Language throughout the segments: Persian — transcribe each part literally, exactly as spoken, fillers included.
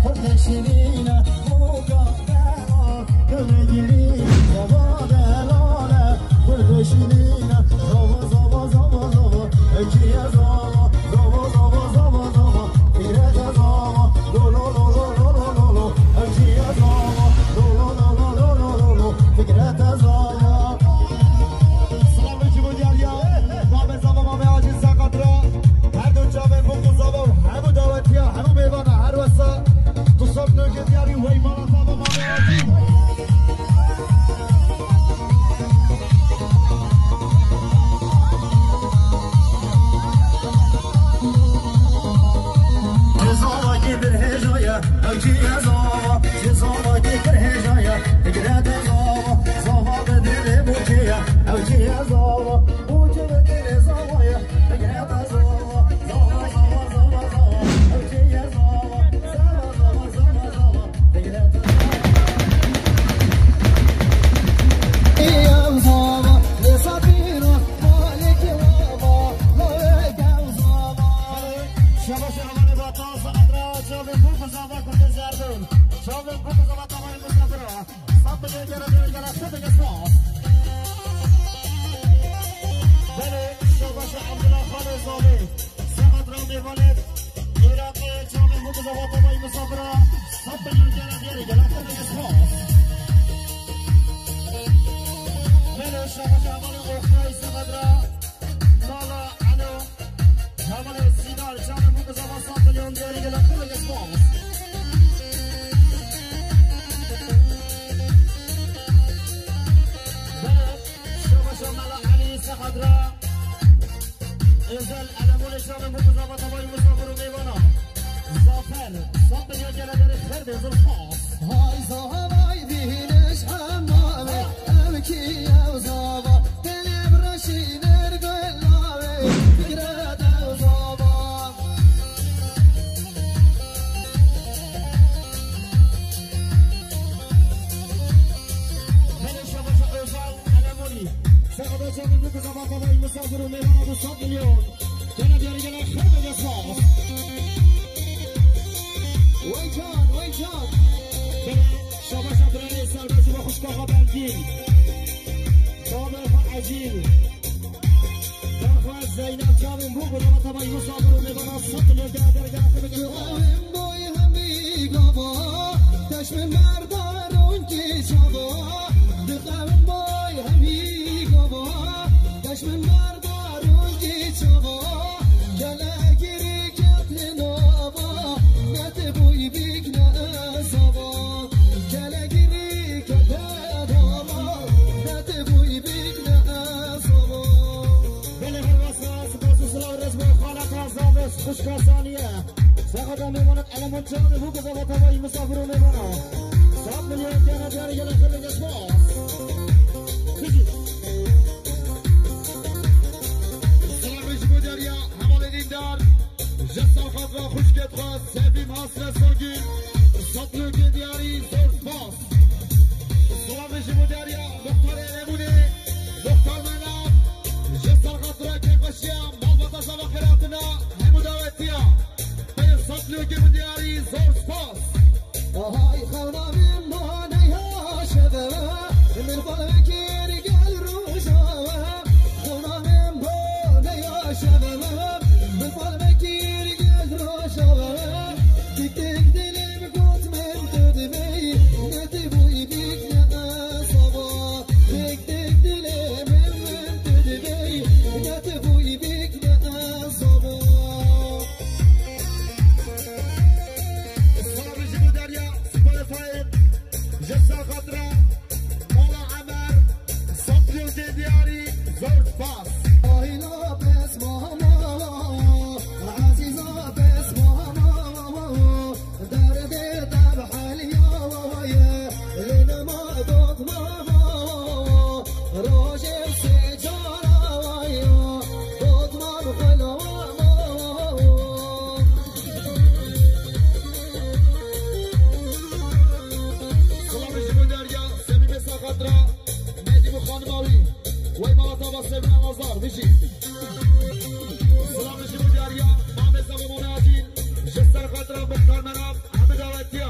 سلام شما دریا، ما به سلام مناجین، جسر خاطر بکار مناب، همه دعوتی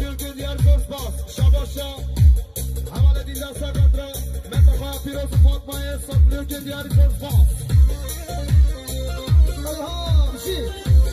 Sampling که دیار گرز باز شباشا حوال دیزا سقدر منطقه پیروز فاطمه Sampling که دیار گرز باز الله بشی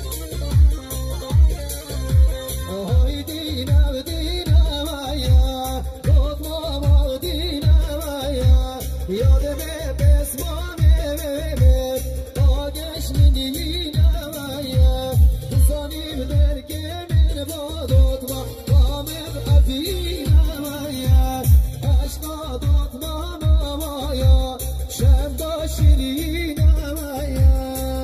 آهای دینا دینا مایا گفتم ما دینا مایا یادم بسمام مم آگش میدینا مایا دوستانیم درگه من بادت ما قامت افینا مایا عشقا داد ماما مایا شب دا شیرینا مایا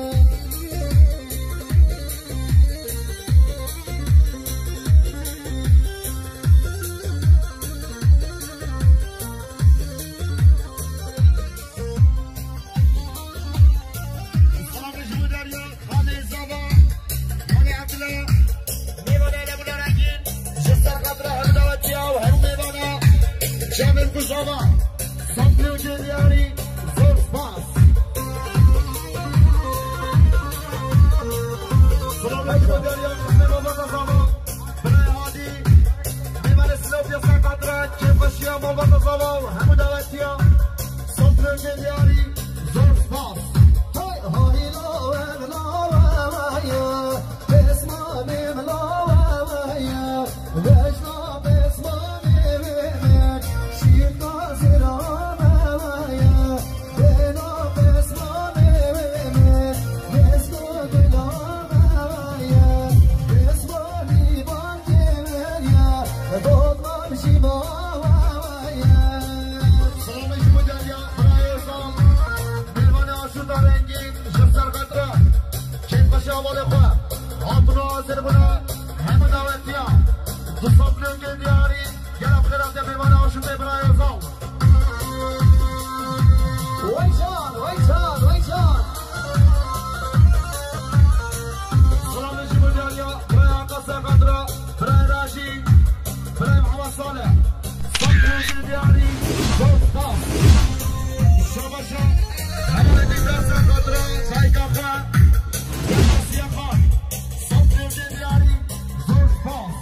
Şamil Kuşava, Sampling که دیاری گرز باز سلام علیکم دیاریان اسم بابا تزاوا برای هادی میمن سلوپیا سقدر که باشیا بابا تزاوا همو دعوتیا Sampling که دیاری گرز باز های های لاوه لاوه یا بسمانیم لاوه یا وجنا بسمانیم Sampling که دیاری گرفت گرفته میوان آشوب برای ازام وای جان وای جان وای جان سلام نجیب دیاریا برای آقا سقدر برای راشی برای محمد صالح Sampling که دیاری گرز باز شباشا همه دیگر سقدر سای کافه گرماسی خان Sampling که دیاری گرز باز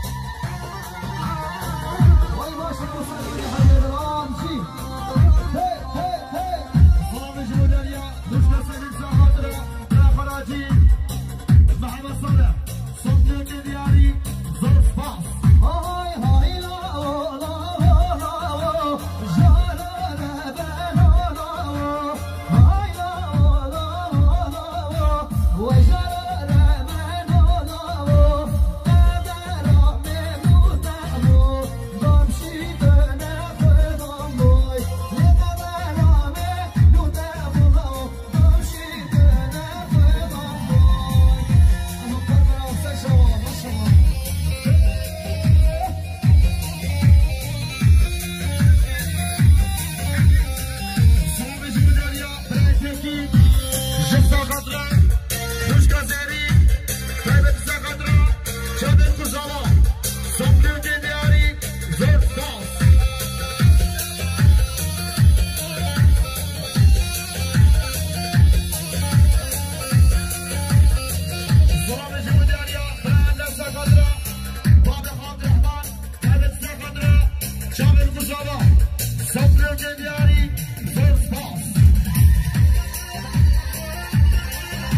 Sampling که دیاری گرز باز های های لا لا لا جانا بنا لا های لا لا لا و جانا بنا لا ادرا منو بمشي بنا خدام بوي لقدرا منو دبلو بمشي بنا خدام Sampling که دیاری گرز باز سلام نجیب دیاریا برای سقدر باب عبدالرحمن حبیب سقدر شامل کشاوا Sampling که دیاری گرز باز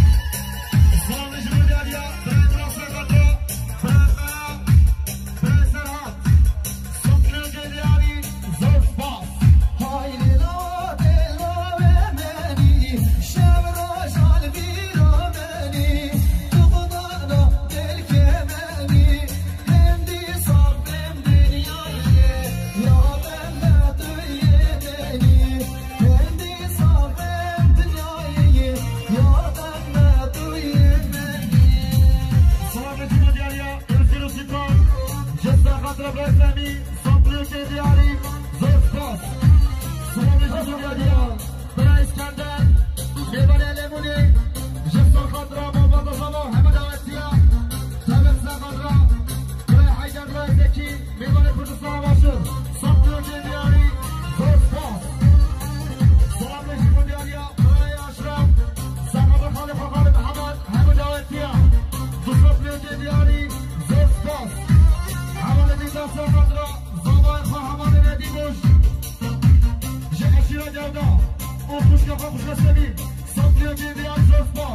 زور سپاس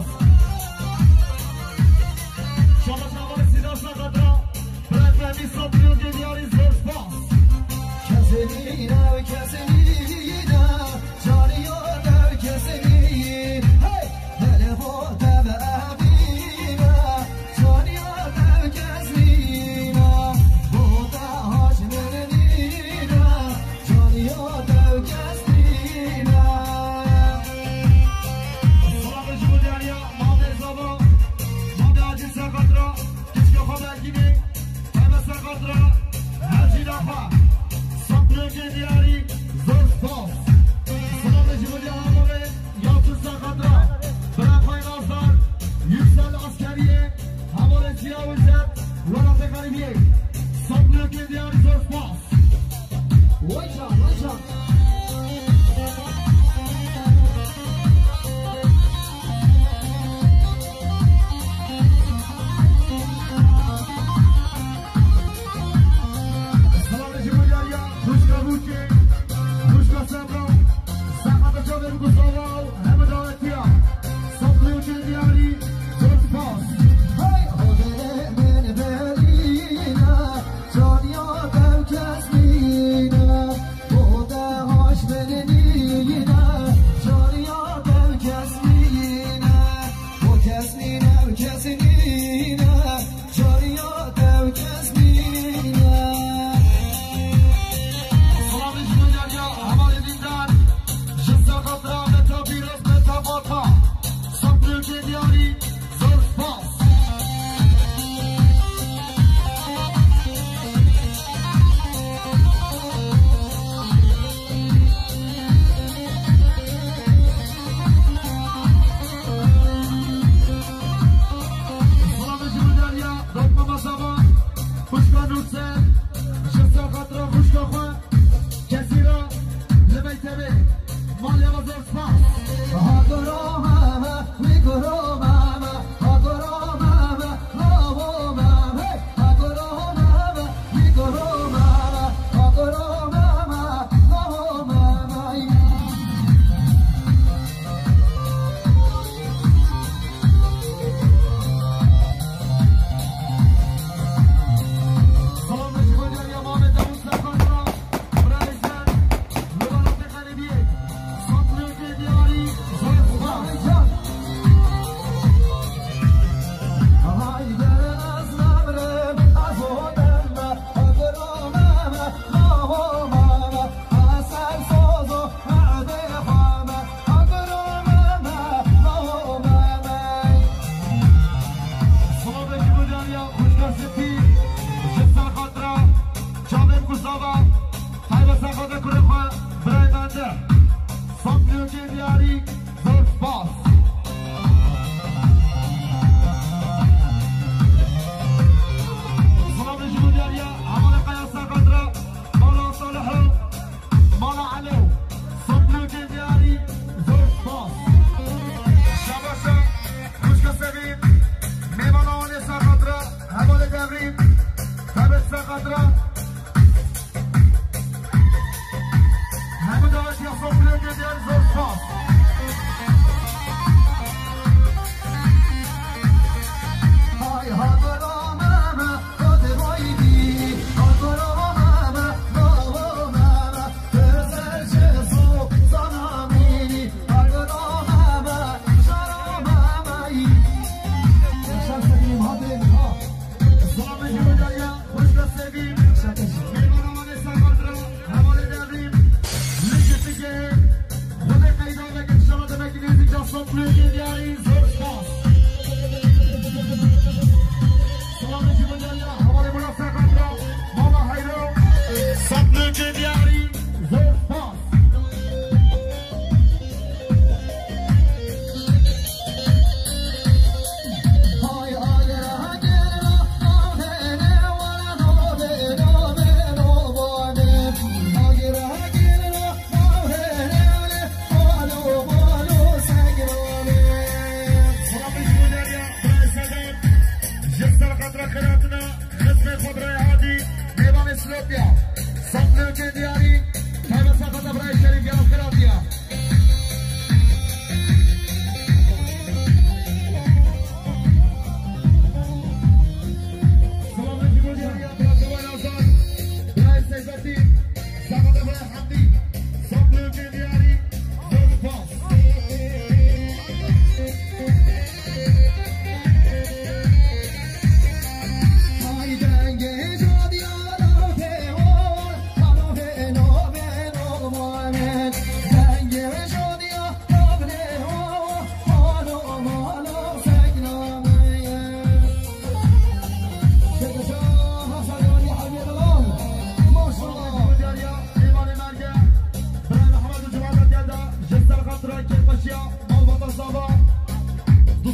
شما شما سیدا سقدرا برای فهمی صبری دیاری زور سپاس کسی نینا کسی نینا جانی یادم کسی نینا هله با تبعینا جانی یادم کسی نینا بودا هاش منینا جانی یادم کسی نینا سلام شما دریا مادر زبا مادر عجیل سقدرا کشکا خواب گیمی همه سقدرا هرچی دفع صبر دیاری زور سپاس سلام جمهوری همه یاکوب سقدرا برای پای نازدار یکسال عسکریه هماره سیاه و زد ولات غریبیه صبر دیاری زور سپاس وایشا وایشا Hey, oh,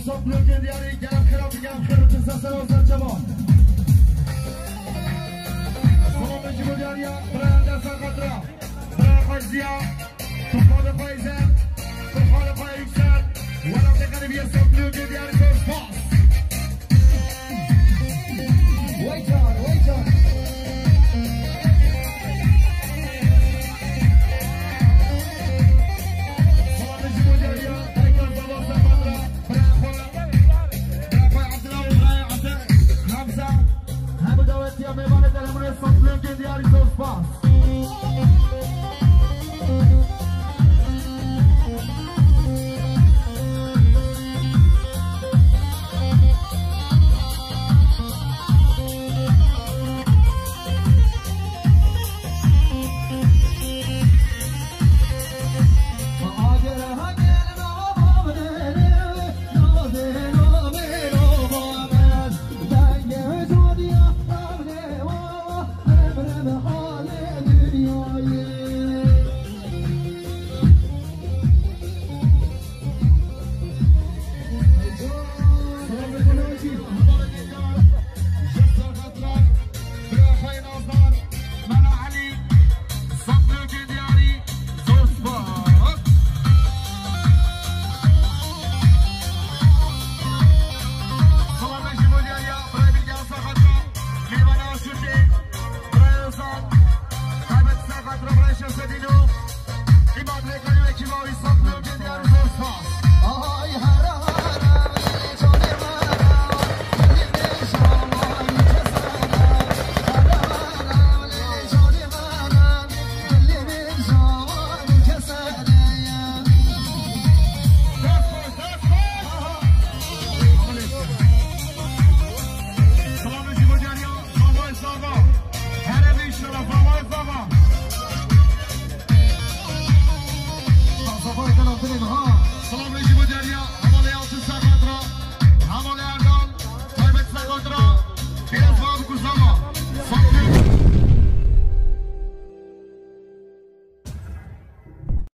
وصلت له ديالي قام خلاف قام خير تسلسل وصل جبان سلام نجيبو ديالي برا دسا قطرة برا خزيا تفاضل فايزة تفاضل فايزة ولا تقرب يصلت له ديالي فوز باس ويجان ويجان